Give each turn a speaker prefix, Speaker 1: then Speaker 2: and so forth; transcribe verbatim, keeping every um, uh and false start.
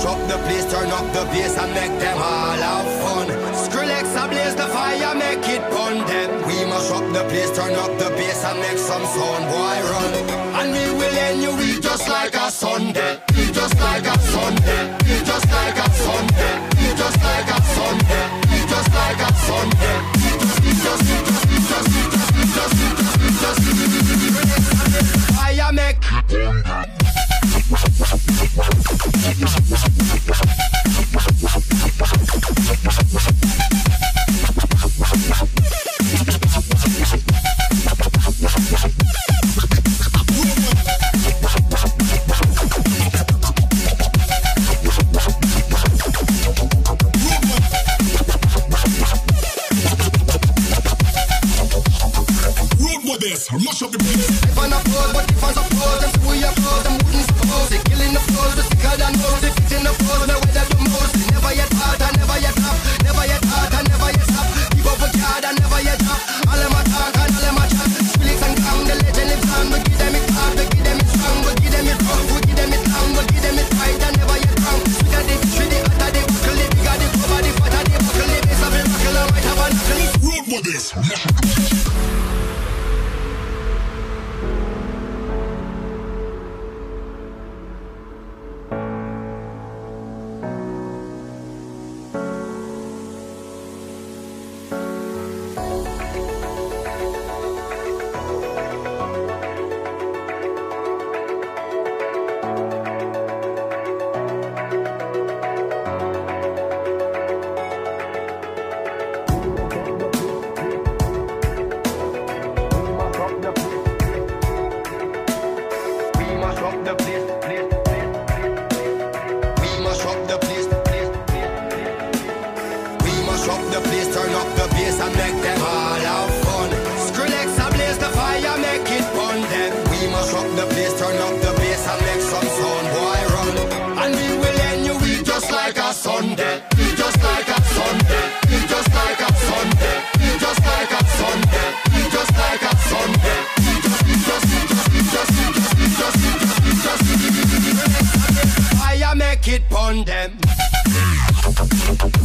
Speaker 1: mash up the place, turn up the bass and make them all have fun. Skrillex ablaze the fire, make it bun dem. We mash up the place, turn up the bass and make some sound, boy run. And we will end you week just like a Sunday. Week just like a Sunday. Week just like a Sunday. Week just like a Sunday. Week just like a Sunday. Week just, week just, week just, week just, week just, week just, week just, Skrillex ablaze the fire, make
Speaker 2: mash up the place.
Speaker 1: If I'm not pose, but if I'm suppose, them screw your pose, them wouldn't suppose. They killing the flows, the sicker than nose. They fit in the flows, no way that the most. They never yet hard, and never yet up. Never yet hard, and never yet up. Keep up with yard, and never yet up. All them a talk, and all them a chat. Skrillex and Gang, the legend lives on. We give them it hard, we give them it strong. We give them it rough, we give them it long. We give them it right, and never yet wrong. We got the fish, the hotter, the buckle, the bigger, the cover, the fatter, the buckle, the base of the buckle, and white have a knuckle.
Speaker 2: Road for this. Mash up the place.
Speaker 1: Turn up the bass and make them all have fun. Skrillex ablaze the fire, make it bun dem. We mash up the place, turn up the bass and make some sound, boy run. And we will end you week just like a Sunday. We just like a Sunday. We just like a Sunday. We just like a Sunday. We just like a Sunday. We just, we just, we just, we just, we just, we just, we just, we just, we just, Skrillex ablaze the fire, make it bun dem.